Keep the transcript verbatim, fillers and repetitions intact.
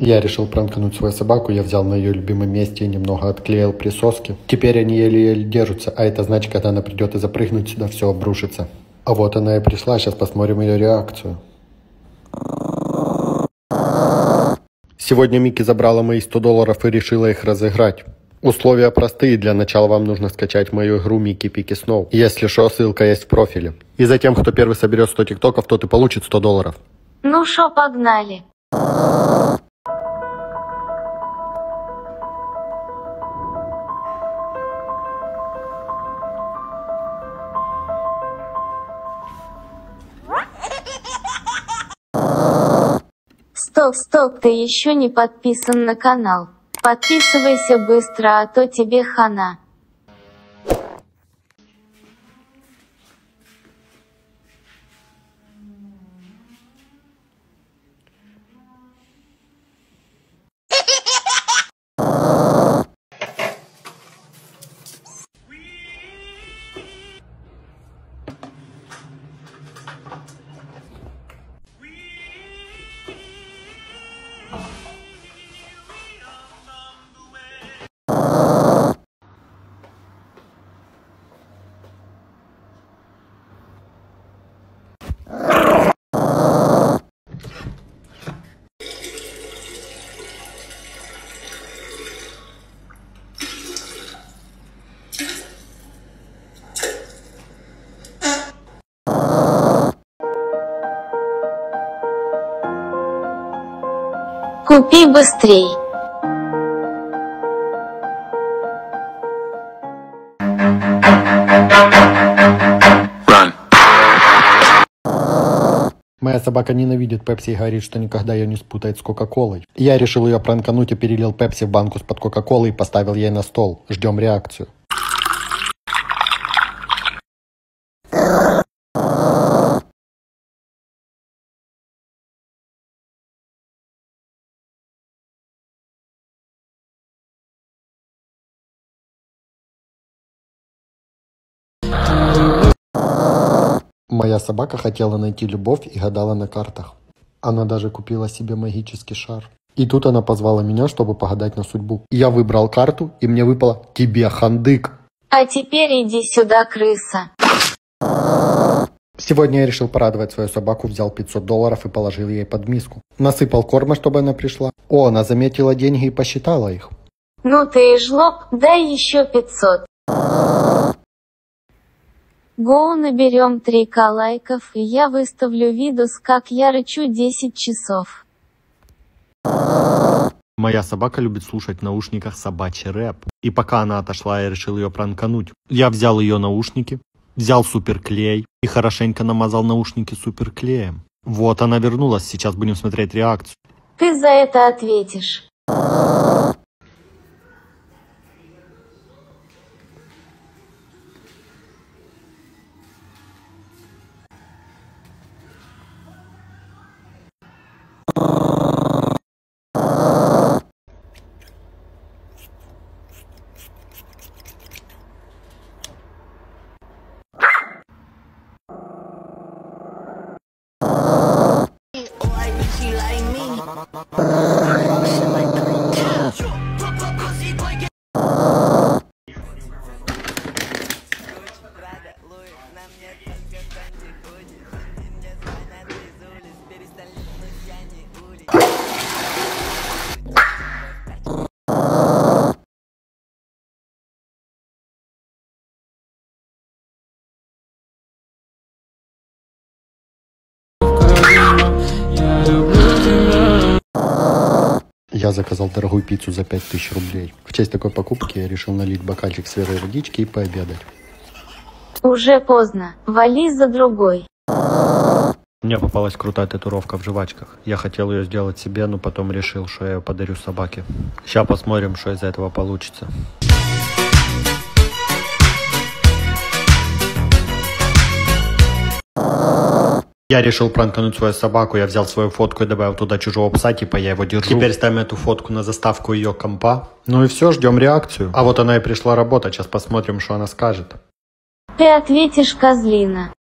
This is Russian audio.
Я решил пранкануть свою собаку, я взял на ее любимом месте и немного отклеил присоски. Теперь они еле-еле держатся, а это значит, когда она придет и запрыгнуть сюда, все обрушится. А вот она и пришла, сейчас посмотрим ее реакцию. Сегодня Микки забрала мои сто долларов и решила их разыграть. Условия простые, для начала вам нужно скачать мою игру Микки Пики Сноу. Если шо, ссылка есть в профиле. И затем, кто первый соберет сто тиктоков, тот и получит сто долларов. Ну шо, погнали. Стоп, стоп, ты еще не подписан на канал. Подписывайся быстро, а то тебе хана. Купи быстрей. Run. Моя собака ненавидит Пепси и говорит, что никогда ее не спутает с Кока-Колой. Я решил ее пранкануть и перелил Пепси в банку с-под Кока-Колы и поставил ей на стол. Ждем реакцию. Моя собака хотела найти любовь и гадала на картах. Она даже купила себе магический шар. И тут она позвала меня, чтобы погадать на судьбу. Я выбрал карту, и мне выпало «Тебе хандык». А теперь иди сюда, крыса. Сегодня я решил порадовать свою собаку, взял пятьсот долларов и положил ей под миску. Насыпал корма, чтобы она пришла. О, она заметила деньги и посчитала их. Ну ты и жлоб, дай еще пятьсот. Гоу, наберем три ка лайков, и я выставлю видос, как я рычу десять часов. Моя собака любит слушать в наушниках собачий рэп. И пока она отошла, я решил ее пранкануть. Я взял ее наушники, взял суперклей и хорошенько намазал наушники суперклеем. Вот она вернулась, сейчас будем смотреть реакцию. Ты за это ответишь. Я заказал дорогую пиццу за пять тысяч рублей. В честь такой покупки я решил налить бокальчик свежей водички и пообедать. Уже поздно, вали за другой. Мне попалась крутая татуировка в жвачках. Я хотел ее сделать себе, но потом решил, что я ее подарю собаке. Сейчас посмотрим, что из этого получится. Я решил пранкануть свою собаку, я взял свою фотку и добавил туда чужого пса, типа я его держу. Теперь ставим эту фотку на заставку ее компа. Ну и все, ждем реакцию. А вот она и пришла работать, сейчас посмотрим, что она скажет. Ты ответишь, козлина.